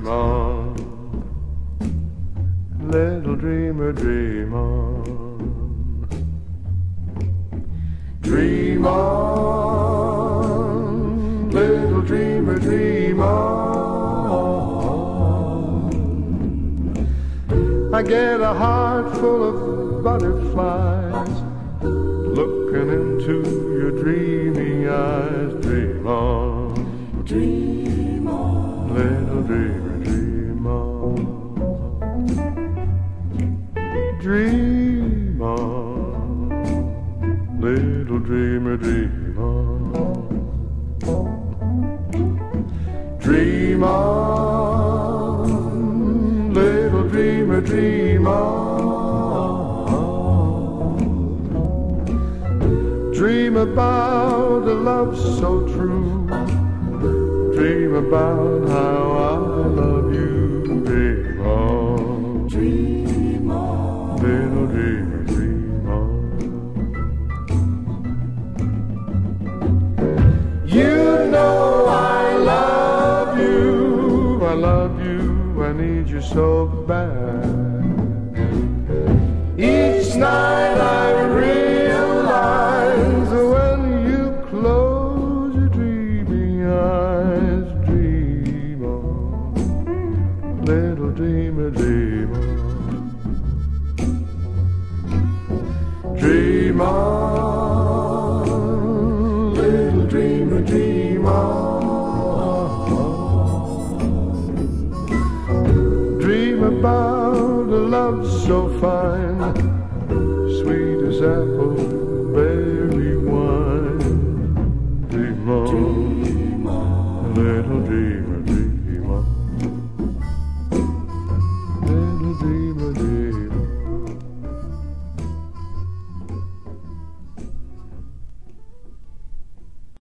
dream on, little dreamer, dream on. Dream on, little dreamer, dream on. I get a heart full of butterflies looking into your dreamy eyes. Dream on, Dream on, little dreamer, dream on. Dream on, little dreamer, dream on. Dream on, little dreamer, dream on. Dream about a love so true. Dream about how I love you. Dream on, dream on, little dreamer, dream on. You know I love you, I love you, I need you so bad. Each night I realize when you close your dreamy eyes. Dream on, little dreamer, dream on. Dream on, little dreamer, dream on. Dream about a love so fine, sweet as apple berry wine. Dream on, little dreamer.